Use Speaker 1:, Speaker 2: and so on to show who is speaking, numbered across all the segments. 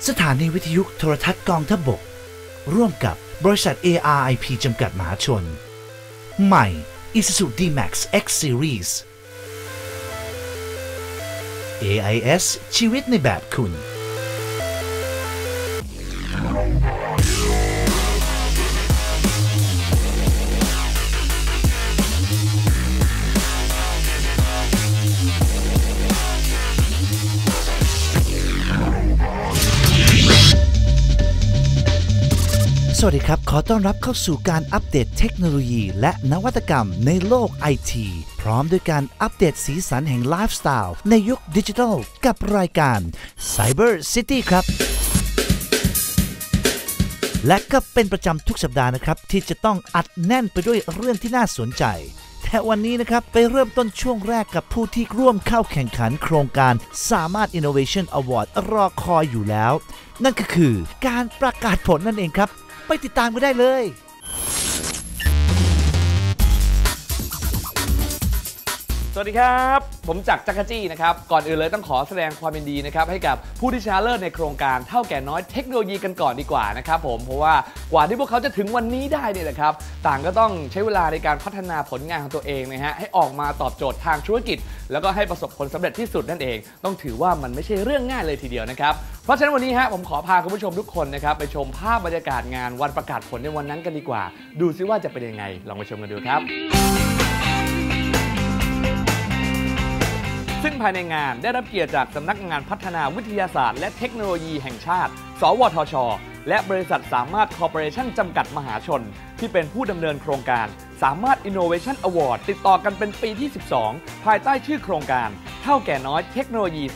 Speaker 1: สถานีวิทยุโทรทัศน์กองทัพบกร่วมกับบริษัท ARIP จำกัดมหาชนใหม่ Isuzu D-Max X Series AIS ชีวิตในแบบคุณสวัสดีครับขอต้อนรับเข้าสู่การอัปเดตเทคโนโลยีและนวัตกรรมในโลก IT พร้อมด้วยการอัปเดตสีสันแห่งไลฟ์สไตล์ในยุคดิจิทัลกับรายการ Cyber City ครับและก็เป็นประจำทุกสัปดาห์นะครับที่จะต้องอัดแน่นไปด้วยเรื่องที่น่าสนใจแต่วันนี้นะครับไปเริ่มต้นช่วงแรกกับผู้ที่ร่วมเข้าแข่งขันโครงการสามารถ Innovation Award รอคอยอยู่แล้วนั่นก็คือการประกาศผลนั่นเองครับไปติดตามกันได้เลย
Speaker 2: สวัสดีครับผมจักรจักรจี้นะครับก่อนอื่นเลยต้องขอแสดงความยินดีนะครับให้กับผู้ที่ชนะเลิศในโครงการเท่าแก่น้อยเทคโนโลยีกันก่อนดีกว่านะครับผมเพราะว่ากว่าที่พวกเขาจะถึงวันนี้ได้เนี่ยนะครับต่างก็ต้องใช้เวลาในการพัฒนาผลงานของตัวเองนะฮะให้ออกมาตอบโจทย์ทางธุรกิจแล้วก็ให้ประสบผลสำเร็จที่สุดนั่นเองต้องถือว่ามันไม่ใช่เรื่องง่ายเลยทีเดียวนะครับเพราะฉะนั้นวันนี้ฮะผมขอพาคุณผู้ชมทุกคนนะครับไปชมภาพบรรยากาศงานวันประกาศผลในวันนั้นกันดีกว่าดูซิว่าจะเป็นยังไงลองไปชมกันดูครับซึ่งภายในงานได้รับเกียรติจากสำนักงานพัฒนาวิทยาศาสตร์และเทคโนโลยีแห่งชาติสวทช.และบริษัทสามารถคอร์ปอเรชั่นจำกัดมหาชนที่เป็นผู้ดำเนินโครงการสามารถ Innovation Award ติดต่อกันเป็นปีที่ 12 ภายใต้ชื่อโครงการเท่าแก่น้อยเทคโนโลยี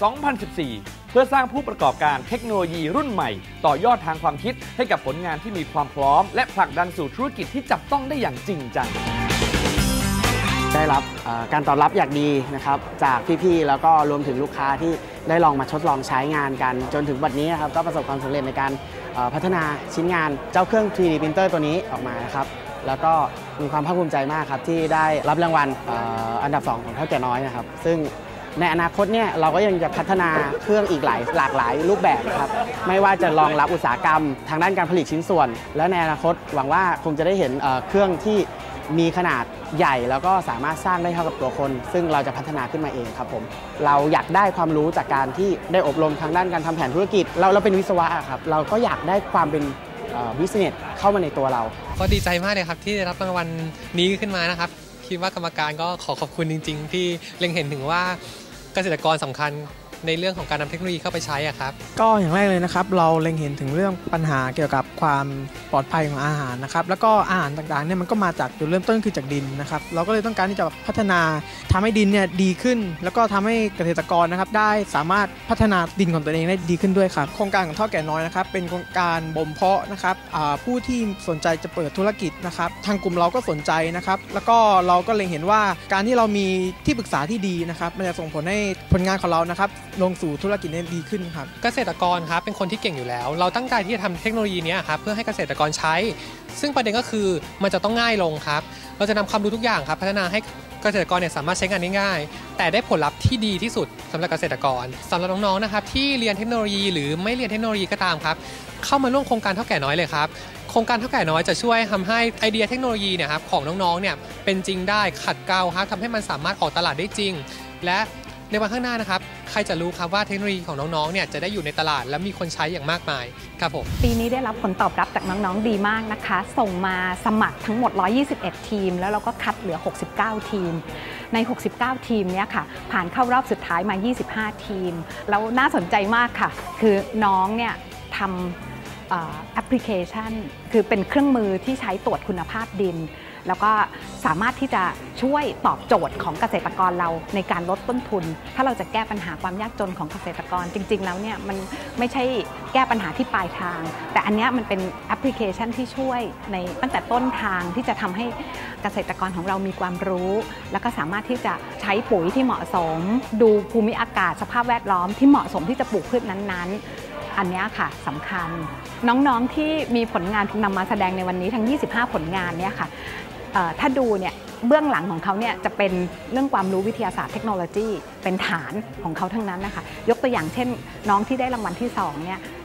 Speaker 2: 2014 เพื่อสร้างผู้ประกอบการเทคโนโลยีรุ่นใหม่ต่อยอดทางความคิดให้กับผลงานที่มีความพร้อมและผลักดันสู่ธุรกิจที่จับต้องได้อย่างจริงจัง
Speaker 3: ได้รับการตอบรับอย่างดีนะครับจากพี่ๆแล้วก็รวมถึงลูกค้าที่ได้ลองมาทดลองใช้งานกันจนถึงวันนี้ครับก็ประสบความสำเร็จในการพัฒนาชิ้นงานเจ้าเครื่อง 3D printer ตัวนี้ออกมานะครับแล้วก็มีความภาคภูมิใจมากครับที่ได้รับรางวัลอันดับ 2 ของเท่าแก่น้อยนะครับซึ่งในอนาคตเนี่ยเราก็ยังจะพัฒนาเครื่องอีกหลากหลายรูปแบบครับไม่ว่าจะรองรับอุตสาหกรรมทางด้านการผลิตชิ้นส่วนและในอนาคตหวังว่าคงจะได้เห็นเครื่องที่มีขนาดใหญ่แล้วก็สามารถสร้างได้เท่ากับตัวคนซึ่งเราจะพัฒนาขึ้นมาเองครับผมเราอยากได้ความรู้จากการที่ได้อบรมทางด้านการทำแผนธุรกิจเราเป็นวิศวะครับเราก็อยากได้ความเป็นบิสเนสเข้ามาในตัวเรา
Speaker 4: ก็ดีใจมากเลยครับที่ได้รับรางวัลนี้ขึ้นมานะครับคิดว่ากรรมการก็ขอขอบคุณจริงๆที่เล็งเห็นถึงว่าเกษตรกรสำคัญในเรื่องของการนำเทคโนโลยีเข้าไปใช้ครับ
Speaker 5: ก็อย่างแรกเลยนะครับเราเล็งเห็นถึงเรื่องปัญหาเกี่ยวกับความปลอดภัยของอาหารนะครับแล้วก็อาหารต่างๆเนี่ยมันก็มาจากจุดเริ่มต้นคือจากดินนะครับเราก็เลยต้องการที่จะพัฒนาทำให้ดินเนี่ยดีขึ้นแล้วก็ทำให้เกษตรกรนะครับได้สามารถพัฒนาดินของตัวเองได้ดีขึ้นด้วยครับโครงการของเท่าแก่น้อยนะครับเป็นโครงการบ่มเพาะนะครับผู้ที่สนใจจะเปิดธุรกิจนะครับทางกลุ่มเราก็สนใจนะครับแล้วก็เราก็เล็งเห็นว่าการที่เรามีที่ปรึกษาที่ดีนะครับมันจะส่งผลให้ผลงานของเรานะครับลงสู่ธุรกิจนี้ดีขึ้นครับ
Speaker 4: เกษตรกรครับเป็นคนที่เก่งอยู่แล้วเราตั้งใจที่จะทำเทคโนโลยีนี้ครับเพื่อให้เกษตรกรใช้ซึ่งประเด็นก็คือมันจะต้องง่ายลงครับเราจะนำความรู้ทุกอย่างครับพัฒนาให้เกษตรกรเนี่ยสามารถใช้งานได้ง่ายแต่ได้ผลลัพธ์ที่ดีที่สุดสำหรับเกษตรกรสำหรับน้องๆนะครับที่เรียนเทคโนโลยีหรือไม่เรียนเทคโนโลยีก็ตามครับเข้ามาร่วมโครงการเท่าแก่น้อยเลยครับโครงการเท่าแก่น้อยจะช่วยทำให้ไอเดียเทคโนโลยีเนี่ยครับของน้องๆเนี่ยเป็นจริงได้ขัดเกลาครับทำให้มันสามารถออกตลาดได้จริงและในวันข้างหน้านะครับใครจะรู้ครับว่าเทคโนโลยีของน้องๆเนี่ยจะได้อยู่ในตลาดและมีคนใช้อย่างมากมายครับผม
Speaker 6: ปีนี้ได้รับผลตอบรับจากน้องๆดีมากนะคะส่งมาสมัครทั้งหมด121ทีมแล้วเราก็คัดเหลือ69ทีมใน69ทีมนี้ค่ะผ่านเข้ารอบสุดท้ายมา25ทีมแล้วน่าสนใจมากค่ะคือน้องเนี่ยทำแอปพลิเคชันคือเป็นเครื่องมือที่ใช้ตรวจคุณภาพดินแล้วก็สามารถที่จะช่วยตอบโจทย์ของเกษตรกรเราในการลดต้นทุนถ้าเราจะแก้ปัญหาความยากจนของเกษตรกรจริงๆแล้วเนี่ยมันไม่ใช่แก้ปัญหาที่ปลายทางแต่อันนี้มันเป็นแอปพลิเคชันที่ช่วยในตั้งแต่ต้นทางที่จะทำให้เกษตรกรของเรามีความรู้แล้วก็สามารถที่จะใช้ปุ๋ยที่เหมาะสมดูภูมิอากาศสภาพแวดล้อมที่เหมาะสมที่จะปลูกพืชนั้นๆอันนี้ค่ะสำคัญน้องๆที่มีผลงานนำมาแสดงในวันนี้ทั้ง25ผลงานเนี่ยค่ะถ้าดูเนี่ยเบื้องหลังของเขาเนี่ยจะเป็นเรื่องความรู้วิทยาศาสตร์เทคโนโลยีเป็นฐานของเขาทั้งนั้นนะคะยกตัวอย่างเช่นน้องที่ได้รางวัลที่2เนี่ย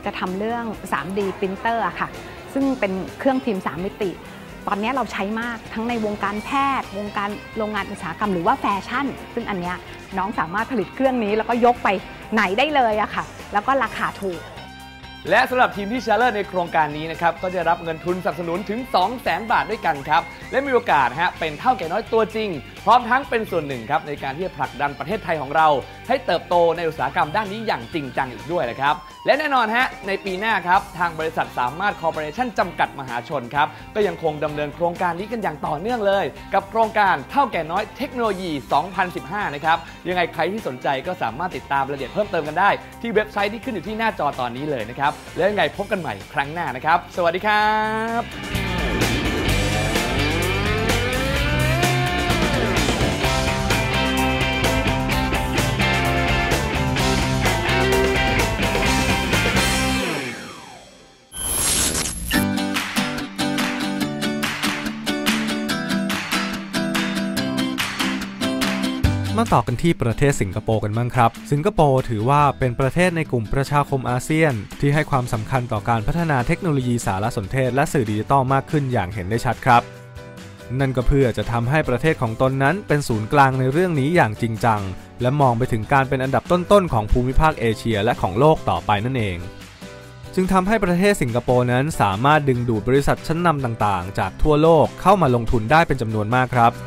Speaker 6: จะทำเรื่อง 3D ปรินเตอร์ค่ะซึ่งเป็นเครื่องพิมพ์3มิติตอนนี้เราใช้มากทั้งในวงการแพทย์วงการโรงงานอุตสาหกรรมหรือว่าแฟชั่นซึ่งอันเนี้ยน้องสามารถผลิตเครื่องนี้แล้วก็ยกไปไหนได้เลยอะค่ะแล้วก็ราคาถูก
Speaker 2: และสำหรับทีมที่ชนะเลิศในโครงการนี้นะครับก็จะรับเงินทุนสนับสนุนถึง 200,000 บาทด้วยกันครับและมีโอกาสเป็นเท่าแก่น้อยตัวจริงพร้อมทั้งเป็นส่วนหนึ่งครับในการที่จะผลักดันประเทศไทยของเราให้เติบโตในอุตสาหกรรมด้านนี้อย่างจริงจังอีกด้วยนะครับและแน่นอนในปีหน้าครับทางบริษัทสามารถคอร์ปอเรชั่นจำกัดมหาชนครับก็ยังคงดำเนินโครงการนี้กันอย่างต่อเนื่องเลยกับโครงการเท่าแก่น้อยเทคโนโลยี 2015 นะครับยังไงใครที่สนใจก็สามารถติดตามรายละเอียดเพิ่มเติมกันได้ที่เว็บไซต์ที่ขึ้นอยู่ที่หน้าจอตอนนี้เลยนะครับแล้วยังไงพบกันใหม่ครั้งหน้านะครับสวัสดีครับ
Speaker 7: มาต่อกันที่ประเทศสิงคโปร์กันบ้างครับสิงคโปร์ถือว่าเป็นประเทศในกลุ่มประชาคมอาเซียนที่ให้ความสำคัญต่อการพัฒนาเทคโนโลยีสารสนเทศและสื่อดิจิทัลมากขึ้นอย่างเห็นได้ชัดครับนั่นก็เพื่อจะทำให้ประเทศของตนนั้นเป็นศูนย์กลางในเรื่องนี้อย่างจริงจังและมองไปถึงการเป็นอันดับต้นๆของภูมิภาคเอเชียและของโลกต่อไปนั่นเองจึงทำให้ประเทศสิงคโปร์นั้นสามารถดึงดูดบริษัทชั้นนำต่างๆจากทั่วโลกเข้ามาลงทุนได้เป็นจำนวนมากครับ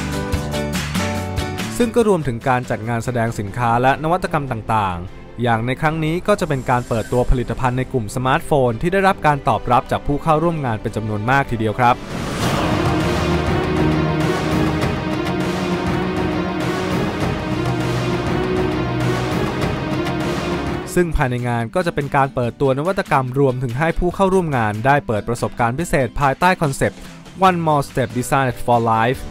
Speaker 7: ซึ่งก็รวมถึงการจัดงานแสดงสินค้าและนวัตกรรมต่างๆอย่างในครั้งนี้ก็จะเป็นการเปิดตัวผลิตภัณฑ์ในกลุ่มสมาร์ทโฟนที่ได้รับการตอบรับจากผู้เข้าร่วมงานเป็นจำนวนมากทีเดียวครับซึ่งภายในงานก็จะเป็นการเปิดตัวนวัตกรรมรวมถึงให้ผู้เข้าร่วมงานได้เปิดประสบการณ์พิเศษภายใต้คอนเซปต์ One More Step Designed for Life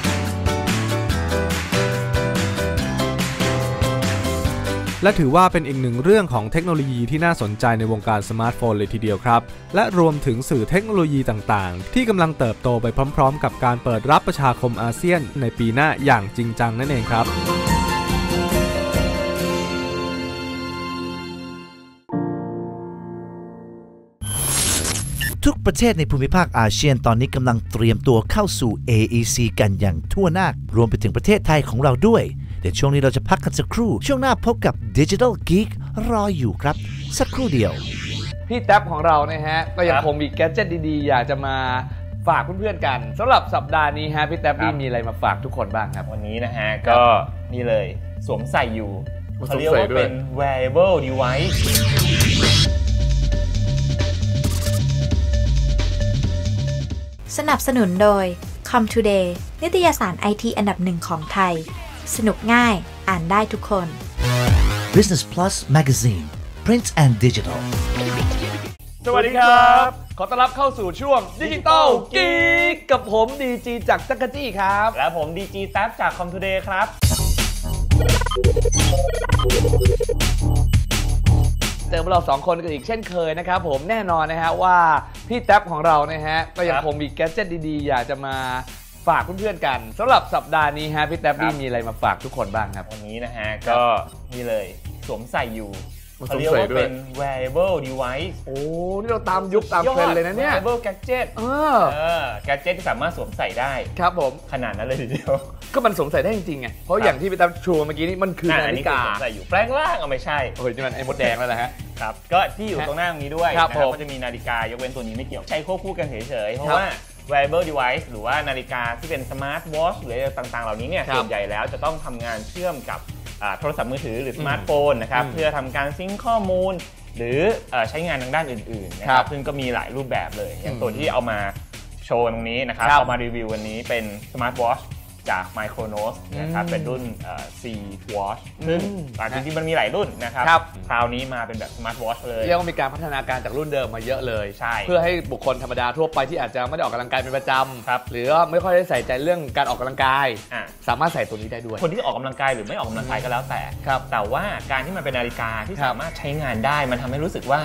Speaker 7: และถือว่าเป็นอีกหนึ่งเรื่องของเทคโนโลยีที่น่าสนใจในวงการสมาร์ทโฟนเลยทีเดียวครับและรวมถึงสื่อเทคโนโลยีต่างๆที่กำลังเติบโตไปพร้อมๆกับการเปิดรับประชาคมอาเซียนในปีหน้าอย่างจริงจังนั่นเองครับ
Speaker 1: ทุกประเทศในภูมิภาคอาเซียนตอนนี้กำลังเตรียมตัวเข้าสู่ AEC กันอย่างทั่วหน้ารวมไปถึงประเทศไทยของเราด้วยเดี๋ยวช่วงนี้เราจะพักกันสักครู่ช่วงหน้าพบกับ Digital Geek รออยู่ครับสักครู่เดียว
Speaker 2: พี่แท็บของเราก็ยังคงมีแกดเจ็ตดีๆอยากจะมาฝากเพื่อนๆกันสำหรับสัปดาห์นี้พี่แท็บมีอะไรมาฝากทุกคนบ้างครับ
Speaker 8: วันนี้ก็นี่เลยสวมใส่อยู่เขาเรียกว่าเป็น wearable device
Speaker 9: สนับสนุนโดย ComToday นิตยสาร IT อันดับหนึ่งของไทยสนุกง่ายอ่านได้ทุกคน
Speaker 1: Business Plus Magazine Print and Digital
Speaker 2: สวัสดีครับขอต้อนรับเข้าสู่ช่วง Digital Geek กับผมดีจีจากจักรจี้ครับ
Speaker 8: และผมดีจีแท็บจาก ComToday ครับ
Speaker 2: เจอพวกเรา2คนกันอีกเช่นเคยนะครับผมแน่นอนว่าพี่แท็บของเราก็ยังคงมีแกดเจ็ตดีๆอยากจะมาฝากเพื่อนๆกันสำหรับสัปดาห์นี้พี่แท็บมีอะไรมาฝากทุกคนบ้างครับ
Speaker 8: วันนี้ก็นี่เลยสวมใส่อยู่เขาเรียกว่าเป็น wearable device
Speaker 2: โอ้นี่เราตามยุคตามเทรนด์เลยนะเนี่ย
Speaker 8: wearable gadget gadget ที่สามารถสวมใส่ได้
Speaker 2: ครับผม
Speaker 8: ขนาดนั้นเลยทีเดียว
Speaker 2: ก็มันสวมใส่ได้จริงๆไงเพราะอย่างที่พี่แท็บชูเมื่อกี้นี้มันคือนาฬิกา
Speaker 8: ใส่อยู่แปลงร่างไม่ใช่
Speaker 2: โอ้ยนี่มันไอ้มดแดงแล้วนะ
Speaker 8: ครับก็ที่อยู่ตรงหน้าตรงนี้ด้วยนะครับก็จะมีนาฬิกายกเว้นตัวนี้ไม่เกี่ยวใช้ควบคู่กันเฉยๆเพราะว่า wearable device หรือว่านาฬิกาที่เป็น smart watch หรืออะไรต่างๆเหล่านี้ส่วนใหญ่แล้วจะต้องทำงานเชื่อมกับโทรศัพท์มือถือหรือสมาร์ทโฟนนะครับเพื่อทำการซิงค์ข้อมูลหรือใช้งานทางด้านอื่นๆนะครับซึ่งก็มีหลายรูปแบบเลยอย่างตัวที่เอามาโชว์ตรงนี้นะครับเอามารีวิววันนี้เป็นสมาร์ทวอทช์จาก Micronos นะครับเป็นรุ่นC Watch ซึ่งจริงๆมันมีหลายรุ่นนะครับคราวนี้มาเป็นแบบ Smart Watch เลย
Speaker 2: เรียกว่ามีการพัฒนาการจากรุ่นเดิมมาเยอะเลย
Speaker 8: ใช่
Speaker 2: เพื่อให้บุคคลธรรมดาทั่วไปที่อาจจะไม่ได้ออกกำลังกายเป็นประจำหรือว่าไม่ค่อยได้ใส่ใจเรื่องการออกกำลังกายสามารถใส่ตัวนี้ได้ด้วย
Speaker 8: คนที่ออกกำลังกายหรือไม่ออกกำลังกายก็แล้วแต่ว่าการที่มันเป็นนาฬิกาที่สามารถใช้งานได้มันทำให้รู้สึกว่า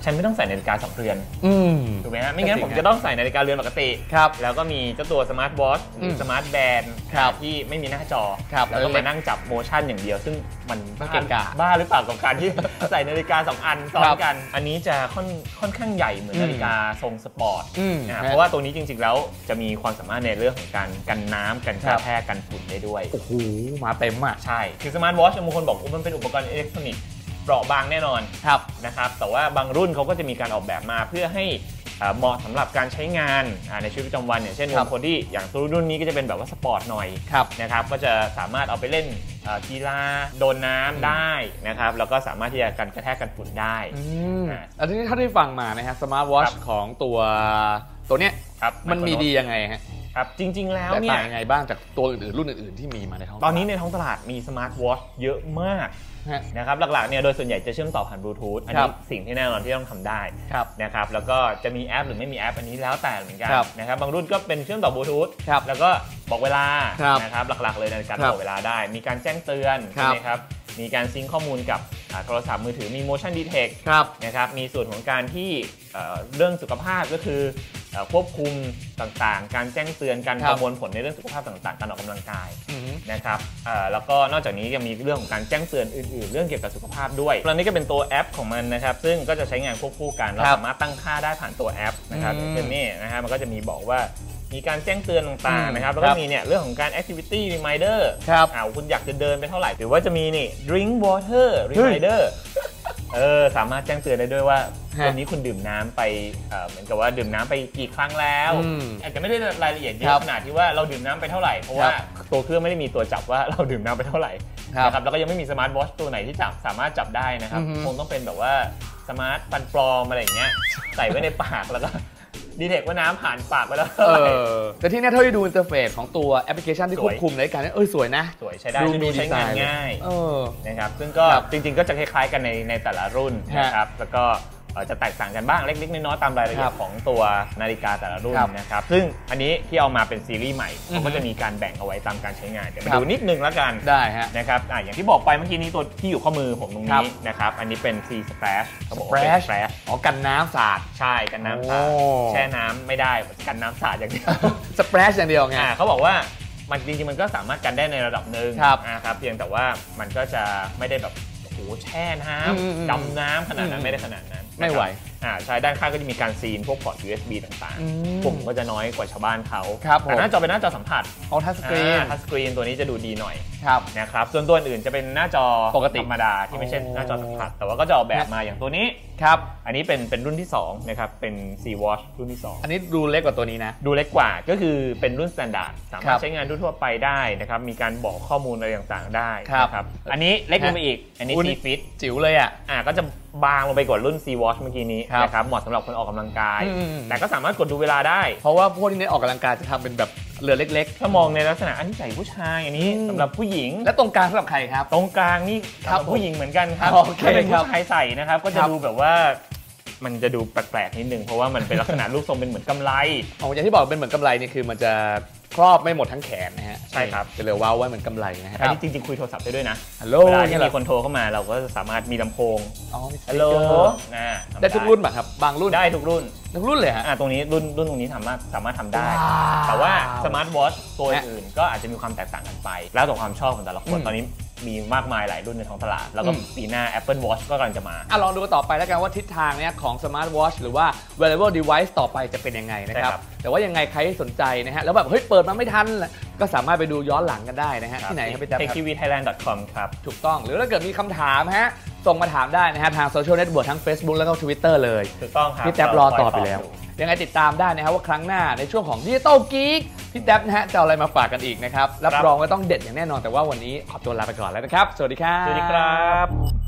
Speaker 8: ฉันไม่ต้องใส่นาฬิกา2 เรือนถูกไหมฮะไม่งั้นผมจะต้องใส่นาฬิกาเรือนปกติแล้วก็มีเจ้าตัวสมาร์ทวอทช์หรือสมาร์ทแบนด์ที่ไม่มีหน้าจอแล้วก็มานั่งจับโมชั่นอย่างเดียวซึ่งมันบ้าหรือเปล่ากับการที่ ใส่นาฬิกา2 อันซ้อนกันอันนี้จะค่อนข้างใหญ่เหมือนนาฬิกาทรงสปอร์ตเพราะว่าตัวนี้จริงๆแล้วจะมีความสามารถในเรื่องของการกันน้ำกันกระแทกกันฝุ่นได้ด้วย
Speaker 2: โอ้โหมาเต็มอ่ะ
Speaker 8: ใช่คือสมาร์ทวอทช์บางคนบอกมันเป็นอุปกรณ์อิเล็กทรอนิกส์เปราะบางแน่นอนนะครับแต่ว่าบางรุ่นเขาก็จะมีการออกแบบมาเพื่อให้เหมาะสำหรับการใช้งานในชีวิตประจำวันอย่างเช่นบางคนที่อย่างตัวรุ่นนี้ก็จะเป็นแบบว่าสปอร์ตหน่อยนะครับก็จะสามารถเอาไปเล่นกีฬาโดนน้ำได้นะครับแล้วก็สามารถที่จะกันกระแทกกันฝุ่นได้
Speaker 2: อันนี้ถ้าได้ฟังมานะฮะสมาร์ทวอทช์ของตัวเนี้ยมันมีดียังไงฮะ
Speaker 8: ครับจริงๆแล้ว
Speaker 2: เนี่ยต่างยังไงบ้างจากตัวอื่นๆรุ่นอื่นๆที่มีมาในท้องตลาด
Speaker 8: ตอนนี้ในท้องตลาดมีสมาร์ทวอทช์เยอะมากนะครับหลักๆเนี่ยโดยส่วนใหญ่จะเชื่อมต่อผ่านบลูทูธอันนี้สิ่งที่แน่นอนที่ต้องทำได้นะครับแล้วก็จะมีแอปหรือไม่มีแอปอันนี้แล้วแต่เหมือนกันนะครับบางรุ่นก็เป็นเชื่อมต่อบลูทูธแล้วก็บอกเวลานะครับหลักๆเลยในการบอกเวลาได้มีการแจ้งเตือนใช่ไหมครับมีการซิงค์ข้อมูลกับโทรศัพท์มือถือมี motion detect นะครับมีส่วนของการที่เรื่องสุขภาพก็คือควบคุมต่างๆการแจ้งเตือนการประมวลผลในเรื่องสุขภาพต่างๆการออกกำลังกายนะครับแล้วก็นอกจากนี้ยังมีเรื่องของการแจ้งเตือนอื่นๆเรื่องเกี่ยวกับสุขภาพด้วยตอนนี้ก็เป็นตัวแอปของมันนะครับซึ่งก็จะใช้งานควบคู่กันเราสามารถตั้งค่าได้ผ่านตัวแอปนะครับอย่างเช่นนี่นะฮะมันก็จะมีบอกว่ามีการแจ้งเตือนต่างๆนะครับแล้วก็มีเนี่ยเรื่องของการ activity reminder คุณอยากจะเดินไปเท่าไหร่หรือว่าจะมีนี่ drink water reminder สามารถแจ้งเตือนได้ด้วยว่าวันนี้คุณดื่มน้ำไปเหมือนกับว่าดื่มน้ำไปกี่ครั้งแล้วอาจจะไม่ได้รายละเอียดเยอะขนาดที่ว่าเราดื่มน้ำไปเท่าไหร่เพราะว่าตัวเครื่องไม่ได้มีตัวจับว่าเราดื่มน้ำไปเท่าไหร่นะครับแล้วก็ยังไม่มีสมาร์ทวอทช์ตัวไหนที่สามารถจับได้นะครับคงต้องเป็นแบบว่าสมาร์ทฟันปลอมอะไรอย่างเงี้ยใส่ไว้ในปากแล้วก็ดีเทคว่าน้ำผ่านปากไปแล้ว
Speaker 2: แต่ที่นี่เท่าที่ดูอินเทอร์เฟซของตัวแอปพลิเคชันที่ควบคุมในการสวยนะ
Speaker 8: สวยใช้ได้ดูใช้งานง่ายนะครับซึ่งก็จริงๆก็จะคล้ายๆกันในแต่ละรุ่นนะครับแล้วก็จะแตกต่างกันบ้างเล็กๆน้อยๆตามรายละเอียดของตัวนาฬิกาแต่ละรุ่นนะครับซึ่งอันนี้ที่เอามาเป็นซีรีส์ใหม่เขาก็จะมีการแบ่งเอาไว้ตามการใช้งานเดี๋ยวมาดูนิดนึงแล้วกัน
Speaker 2: ได้ฮะ
Speaker 8: นะครับอย่างที่บอกไปเมื่อกี้นี้ตัวที่อยู่ข้อมือผมตรงนี้นะครับอันนี้เป็น C Splash เขาบอกว่าเป็น Splash
Speaker 2: กันน้ำสาด
Speaker 8: ใช่กันน้ำสาดแช่น้ำไม่ได้กันน้ำสาดอย่างเดียว
Speaker 2: Splash อย่างเดียวไง
Speaker 8: เขาบอกว่ามันจริงๆมันก็สามารถกันได้ในระดับหนึ่งนะครับเพียงแต่ว่ามันก็จะไม่ได้แบบโอ้แช่น้ำดำน้ำขนาดนั้นไม่ได้ขนาดนั้น
Speaker 2: ไม่ไหว
Speaker 8: ใช่ด้านข้างก็จะมีการซีนพวกพอร์ต USB ต่างๆปุ่มก็จะน้อยกว่าชาวบ้านเขาแต่หน้าจอเป็นหน้าจอสัมผัส
Speaker 2: ทัชส
Speaker 8: กรีนตัวนี้จะดูดีหน่อยนะครับส่วนตัวอื่นจะเป็นหน้าจอปกติธรรมดาที่ไม่ใช่หน้าจอสัมผัสแต่ว่าก็จะออกแบบมาอย่างตัวนี้ครับอันนี้เป็นรุ่นที่2นะครับเป็น C Watch รุ่นที่2
Speaker 2: อันนี้ดูเล็กกว่าตัวนี้นะ
Speaker 8: ดูเล็กกว่าก็คือเป็นรุ่น Standard สามารถใช้งานทั่วไปได้นะครับมีการบอกข้อมูลอะไรต่างๆได้นะครับอันนี้เล็กลงไปอีกอันนี้ C Fit
Speaker 2: จิ๋วเลย
Speaker 8: ก็จะบางลงไปกว่ารุ่น C Watch เมื่อกี้นี้นะครับเหมาะสำหรับคนออกกำลังกายแต่ก็สามารถกดดูเวลาได้
Speaker 2: เพราะว่าพวกที่เน้นออกกำลังกายจะทำเป็นแบบเรือเล็ก
Speaker 8: ๆถ้ามองในลักษณะอันนี้ใส่ผู้ชายอันนี้สำหรับผู้หญิง
Speaker 2: และตรงกลางสำหรับใครครับ
Speaker 8: ตรงกลางนี่สำหรับผู้หญิงเหมือนกันครับถ้าเป็นผู้ชายใส่นะครับก็จะดูแบบว่ามันจะดูแปลกๆนิดนึงเพราะว่ามันเป็นลักษณะรูปทรงเป็นเหมือนกำไล
Speaker 2: อย่างที่บอกเป็นเหมือนกำไลนี่คือมันจะครอบไม่หมดทั้งแขนนะฮะ
Speaker 8: ใช่ครับ
Speaker 2: จะเลยว้าวไว้เหมือนกำไลนะฮะ
Speaker 8: อันนี้จริงๆคุยโทรศัพท์ได้ด้วยนะ
Speaker 2: ฮัลโหล
Speaker 8: เวลาที่มีคนโทรเข้ามาเราก็สามารถมีลำโพงฮัลโหล
Speaker 2: ได้ทุกรุ่นป่ะครับบางรุ่น
Speaker 8: ได้ทุกรุ่น
Speaker 2: เลยฮะ
Speaker 8: ตรงนี้รุ่นตรงนี้สามารถทำได้แต่ว่าสมาร์ทวอทช์ตัวอื่นก็อาจจะมีความแตกต่างกันไปแล้วแต่ความชอบของแต่ละคนตอนนี้มีมากมายหลายรุ่นในท้องตลาดแล้วก็ปีหน้า Apple Watch ก็กำลังจะมา
Speaker 2: ลองดูต่อไปแล้วกันว่าทิศทางเนี้ยของ Smart Watch หรือว่า Wearable Device ต่อไปจะเป็นยังไงนะครับแต่ว่ายังไงใครสนใจนะฮะแล้วแบบเฮ้ยเปิดมาไม่ทันก็สามารถไปดูย้อนหลังกันได้นะฮะที่ไหนครับพี่แจ๊บ
Speaker 8: techtvthailand.com ครับ
Speaker 2: ถูกต้องหรือถ้าเกิดมีคำถามฮะส่งมาถามได้นะฮะทางโซเชียลเน็ตเวิร์กทั้ง Facebook แล้วก็ Twitter เลย
Speaker 8: ถูกต้องครับ
Speaker 2: พี่แจ๊บรอตอบไปแล้วยังไงติดตามได้นะครับว่าครั้งหน้าในช่วงของ Digital Geek พี่แจ๊บนะฮะจะเอาอะไรมาฝากกันอีกนะครับรับรองว่าต้องเด็ดอย่างแน่นอนแต่ว่าวันนี้ขอตัวลาไปก่อนแล้วนะครับสวัสดีครับ
Speaker 8: สวัสดีครับ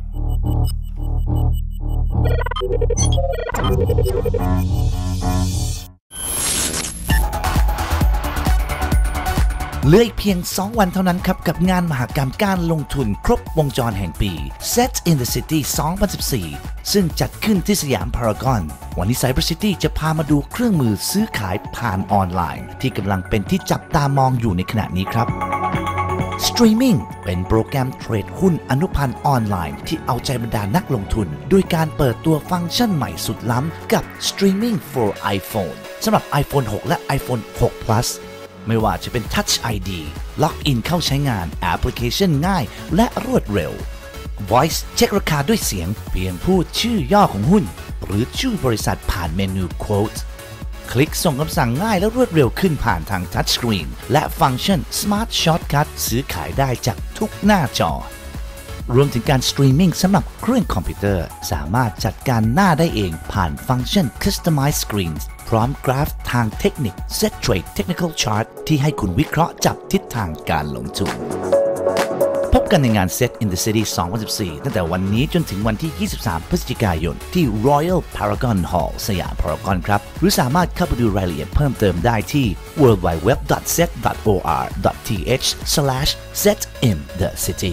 Speaker 1: เหลืออีกเพียง2วันเท่านั้นครับกับงานมหกรรมการลงทุนครบวงจรแห่งปี Set in the City 2014 ซึ่งจัดขึ้นที่สยามพารากอนวันนี้ Cyber City จะพามาดูเครื่องมือซื้อขายผ่านออนไลน์ที่กำลังเป็นที่จับตามองอยู่ในขณะนี้ครับ Streaming เป็นโปรแกรมเทรดหุ้นอนุพันธ์ออนไลน์ที่เอาใจบรรดานักลงทุนด้วยการเปิดตัวฟังก์ชันใหม่สุดล้ำกับ Streaming for iPhone สำหรับ iPhone 6 และ iPhone 6 Plus ไม่ว่าจะเป็น Touch ID ล็อกอินเข้าใช้งานแอปพลิเคชันง่ายและรวดเร็ว Voice เช็คราคาด้วยเสียงเพียงพูดชื่อย่อของหุ้นหรือชื่อบริษัทผ่านเมนู Quote คลิกส่งคำสั่งง่ายและรวดเร็วขึ้นผ่านทาง Touch Screen และฟังก์ชัน Smart Shortcut ซื้อขายได้จากทุกหน้าจอรวมถึงการสตรีมมิ่งสำหรับเครื่องคอมพิวเตอร์สามารถจัดการหน้าได้เองผ่านฟังก์ชัน Customize Screens พร้อมกราฟทางเทคนิค Set Trade Technical Chart ที่ให้คุณวิเคราะห์จับทิศทางการลงทุนพบกันในงาน Set in the City 2014 ตั้งแต่วันนี้จนถึงวันที่ 23 พฤศจิกายนที่ Royal Paragon Hall สยามพารากอนครับหรือสามารถเข้าไปดูรายละเอียดเพิ่มเติมได้ที่ worldwideweb.set.or.th/setinthecity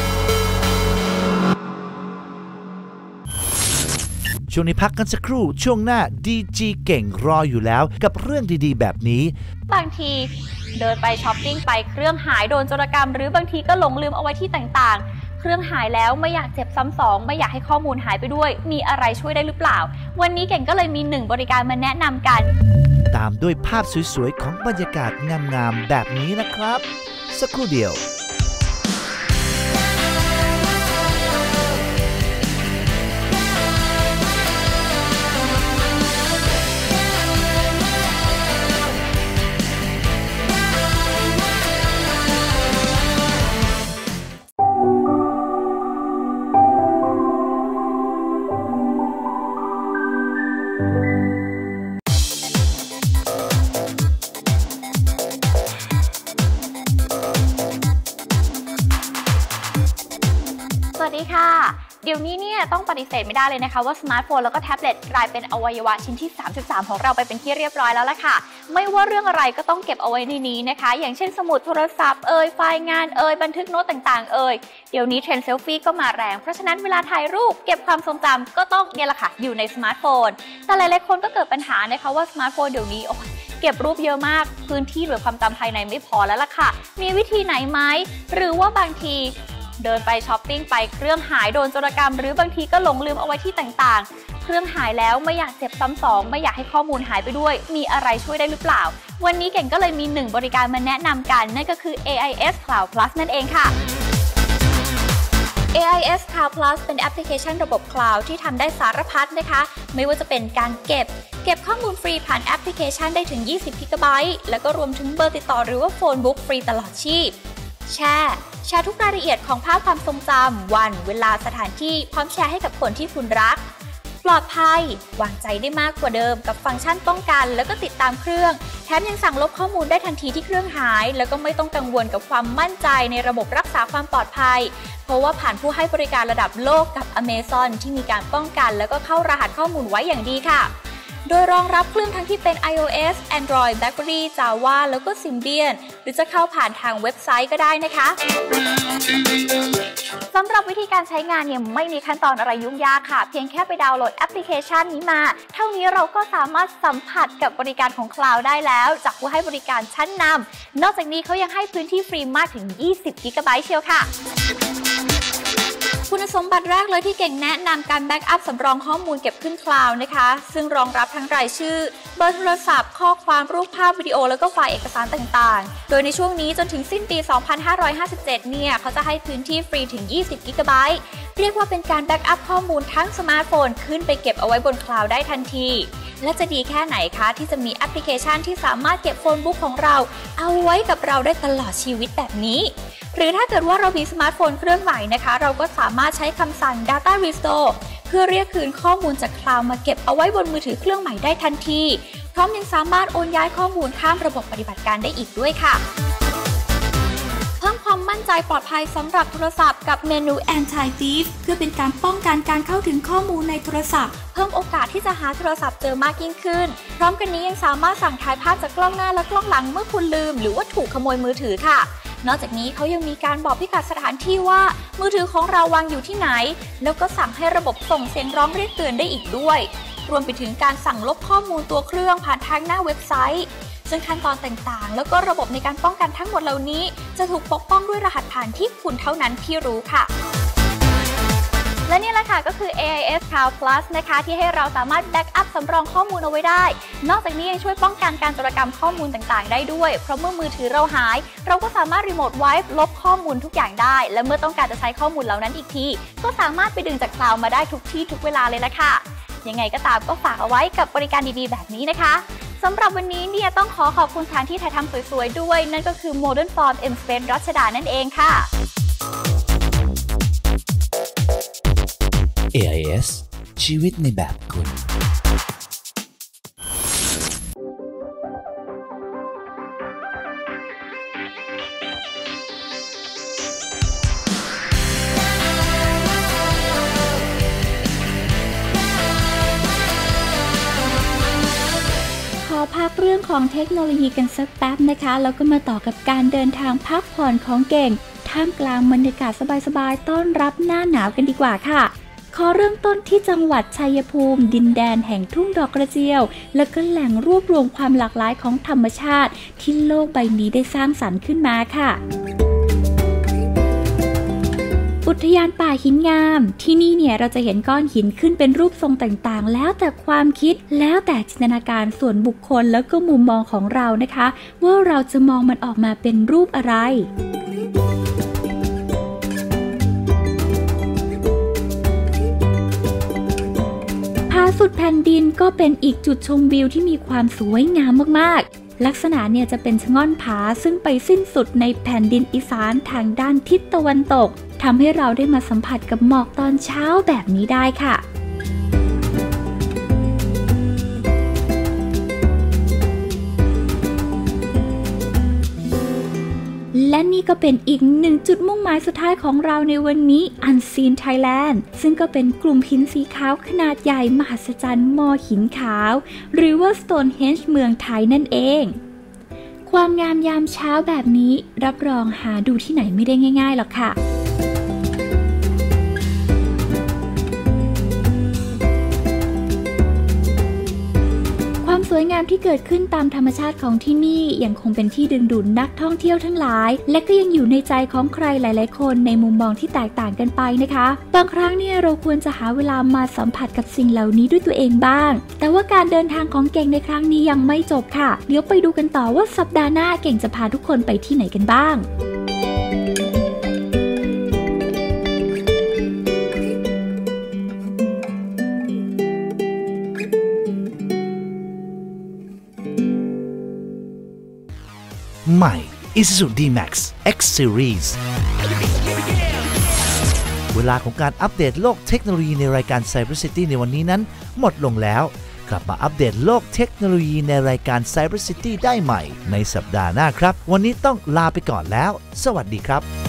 Speaker 1: ช่วงนี้พักกันสักครู่ช่วงหน้าดีจีเก่งรออยู่แล้วกับเรื่องดีๆแบบนี้
Speaker 10: บางทีเดินไปช้อปปิ้งไปเครื่องหายโดนโจรกรรมหรือบางทีก็หลงลืมเอาไว้ที่ต่างๆเครื่องหายแล้วไม่อยากเจ็บซ้ำสองไม่อยากให้ข้อมูลหายไปด้วยมีอะไรช่วยได้หรือเปล่าวันนี้เก่งก็เลยมี1บริการมาแนะนำกัน
Speaker 1: ตามด้วยภาพสวยๆของบรรยากาศงามๆแบบนี้นะครับสักครู่เดียว
Speaker 10: เดี๋ยวนี้เนี่ยต้องปฏิเสธไม่ได้เลยนะคะว่าสมาร์ทโฟนแล้วก็แท็บเล็ตกลายเป็นอวัยวะชิ้นที่33ของเราไปเป็นที่เรียบร้อยแล้วล่ะค่ะไม่ว่าเรื่องอะไรก็ต้องเก็บเอาไว้ในนี้นะคะอย่างเช่นสมุดโทรศัพท์ไฟล์งานบันทึกโน้ตต่างๆเดี๋ยวนี้เทรนด์เซลฟี่ก็มาแรงเพราะฉะนั้นเวลาถ่ายรูปเก็บความทรงจำก็ต้องเนี่ยแหละค่ะอยู่ในสมาร์ทโฟนแต่หลายๆคนก็เกิดปัญหานะคะว่าสมาร์ทโฟนเดี๋ยวนี้เก็บรูปเยอะมากพื้นที่หรือความจำภายในไม่พอแล้วล่ะค่ะมีวิธีไหนไหมหรือว่าบางทีเดินไปช้อปปิ้งไปเครื่องหายโดนโจรกรรมหรือบางทีก็หลงลืมเอาไว้ที่ต่างๆเครื่องหายแล้วไม่อยากเจ็บซ้ำสองไม่อยากให้ข้อมูลหายไปด้วยมีอะไรช่วยได้หรือเปล่าวันนี้เก่งก็เลยมี1บริการมาแนะนำกันนั่นก็คือ AIS Cloud Plus นั่นเองค่ะ AIS Cloud Plus เป็นแอปพลิเคชันระบบ Cloud ที่ทำได้สารพัดนะคะไม่ว่าจะเป็นการเก็บข้อมูลฟรีผ่านแอปพลิเคชันได้ถึง20 GB แล้วก็รวมถึงเบอร์ติดต่อหรือว่าโฟนบุ๊กฟรีตลอดชีพแชร์ทุกรายละเอียดของภาพความทรงจำวันเวลาสถานที่พร้อมแชร์ให้กับคนที่คุณรักปลอดภัยวางใจได้มากกว่าเดิมกับฟังก์ชันป้องกันแล้วก็ติดตามเครื่องแถมยังสั่งลบข้อมูลได้ทันทีที่เครื่องหายแล้วก็ไม่ต้องกังวลกับความมั่นใจในระบบรักษาความปลอดภัยเพราะว่าผ่านผู้ให้บริการระดับโลกกับ Amazon ที่มีการป้องกันแล้วก็เข้ารหัสข้อมูลไว้อย่างดีค่ะโดยรองรับเครื่องทั้งที่เป็น iOS Android BlackBerry Java แล้วก็ Symbian หรือจะเข้าผ่านทางเว็บไซต์ก็ได้นะคะสำหรับวิธีการใช้งานเนี่ยไม่มีขั้นตอนอะไรยุ่งยากค่ะเพียงแค่ไปดาวน์โหลดแอปพลิเคชันนี้มาเท่านี้เราก็สามารถสัมผัสกับบริการของ Cloud ได้แล้วจากผู้ให้บริการชั้นนำนอกจากนี้เขายังให้พื้นที่ฟรีมากถึง20 GB เชียวค่ะคุณสมบัติแรกเลยที่เก่งแนะนำการแบ็กอัพสำรองข้อมูลเก็บขึ้นคลาวด์นะคะซึ่งรองรับทั้งรายชื่อเบอร์โทรศัพท์ข้อความรูปภาพวิดีโอแล้วก็ไฟล์เอกสารต่างๆโดยในช่วงนี้จนถึงสิ้นปี 2557 เนี่ยเขาจะให้พื้นที่ฟรีถึง20 กิกะไบต์เรียกว่าเป็นการแบ็กอัพข้อมูลทั้งสมาร์ทโฟนขึ้นไปเก็บเอาไว้บนคลาวด์ได้ทันทีและจะดีแค่ไหนคะที่จะมีแอปพลิเคชันที่สามารถเก็บโฟนบุ๊กของเราเอาไว้กับเราได้ตลอดชีวิตแบบนี้หรือถ้าเกิดว่าเรามีสมาร์ทโฟนเครื่องใหม่นะคะเราก็สามารถใช้คำสั่ง Data Restore เพื่อเรียกคืนข้อมูลจากคลาวด์มาเก็บเอาไว้บนมือถือเครื่องใหม่ได้ทันทีพร้อมยังสามารถโอนย้ายข้อมูลข้ามระบบปฏิบัติการได้อีกด้วยค่ะเพิ่มความมั่นใจปลอดภัยสำหรับโทรศัพท์กับเมนู Anti-Thief เพื่อเป็นการป้องกันการเข้าถึงข้อมูลในโทรศัพท์เพิ่มโอกาสที่จะหาโทรศัพท์เจอมากยิ่งขึ้นพร้อมกันนี้ยังสามารถสั่งถ่ายภาพจากกล้องหน้าและกล้องหลังเมื่อคุณลืมหรือว่าถูกขโมยมือถือค่ะนอกจากนี้เขายังมีการบอกพิกัดสถานที่ว่ามือถือของเราวางอยู่ที่ไหนแล้วก็สั่งให้ระบบส่งเสียงร้องเรียกเตือนได้อีกด้วยรวมไปถึงการสั่งลบข้อมูลตัวเครื่องผ่านทางหน้าเว็บไซต์ซึ่งขั้นตอนต่างๆแล้วก็ระบบในการป้องกันทั้งหมดเหล่านี้จะถูกปกป้องด้วยรหัสผ่านที่คุณเท่านั้นที่รู้ค่ะและนี่แหละค่ะก็คือ AIS Cloud Plus นะคะที่ให้เราสามารถแบ็กอัพสำรองข้อมูลเอาไว้ได้นอกจากนี้ยังช่วยป้องกันการโจรกรรมข้อมูลต่างๆได้ด้วยเพราะเมื่อมือถือเราหายเราก็สามารถรีโมทไวป์ลบข้อมูลทุกอย่างได้และเมื่อต้องการจะใช้ข้อมูลเหล่านั้นอีกทีก็สามารถไปดึงจากคลาวด์มาได้ทุกที่ทุกเวลาเลยละค่ะยังไงก็ตามก็ฝากเอาไว้กับบริการดีๆแบบนี้นะคะสำหรับวันนี้เนี่ยต้องขอบคุณสถานที่ถ่ายทำสวยๆด้วยนั่นก็คือ Modern Form M Space รัชดานั่นเองค่ะ
Speaker 1: AIS ชีวิตในแบบคุณ
Speaker 10: ขอพักเรื่องของเทคโนโลยีกันสักแป๊บนะคะแล้วก็มาต่อกับการเดินทางพักผ่อนของเก่งท่ามกลางบรรยากาศสบายๆต้อนรับหน้าหนาวกันดีกว่าค่ะขอเริ่มต้นที่จังหวัดชัยภูมิดินแดนแห่งทุ่งดอกกระเจียวและก็แหล่งรวบรวมความหลากหลายของธรรมชาติที่โลกใบนี้ได้สร้างสรรค์ขึ้นมาค่ะอุทยานป่าหินงามที่นี่เนี่ยเราจะเห็นก้อนหินขึ้นเป็นรูปทรงต่างๆแล้วแต่ความคิดแล้วแต่จินตนาการส่วนบุคคลแล้วก็มุมมองของเรานะคะว่าเราจะมองมันออกมาเป็นรูปอะไรสุดแผ่นดินก็เป็นอีกจุดชมวิวที่มีความสวยงามมากๆลักษณะเนี่ยจะเป็นชะง่อนผาซึ่งไปสิ้นสุดในแผ่นดินอีสานทางด้านทิศตะวันตกทำให้เราได้มาสัมผัสกับหมอกตอนเช้าแบบนี้ได้ค่ะและนี่ก็เป็นอีกหนึ่งจุดมุ่งหมายสุดท้ายของเราในวันนี้ Unseen Thailand ซึ่งก็เป็นกลุ่มหินสีขาวขนาดใหญ่มหัศจรรย์มอหินขาวหรือว่า Stonehenge เมืองไทยนั่นเองความงามยามเช้าแบบนี้รับรองหาดูที่ไหนไม่ได้ง่ายๆหรอกค่ะความสวยงามที่เกิดขึ้นตามธรรมชาติของที่นี่ยังคงเป็นที่ดึงดูดนักท่องเที่ยวทั้งหลายและก็ยังอยู่ในใจของใครหลายๆคนในมุมมองที่แตกต่างกันไปนะคะบางครั้งเนี่ยเราควรจะหาเวลามาสัมผัสกับสิ่งเหล่านี้ด้วยตัวเองบ้างแต่ว่าการเดินทางของเก่งในครั้งนี้ยังไม่จบค่ะเดี๋ยวไปดูกันต่อว่าสัปดาห์หน้าเก่งจะพาทุกคนไปที่ไหนกันบ้าง
Speaker 1: ใหม่ Isuzu D-Max X Series เวลาของการอัปเดตโลกเทคโนโลยีในรายการ Cyber City ในวันนี้นั้นหมดลงแล้วกลับมาอัปเดตโลกเทคโนโลยีในรายการ Cyber City ได้ใหม่ในสัปดาห์หน้าครับวันนี้ต้องลาไปก่อนแล้วสวัสดีครับ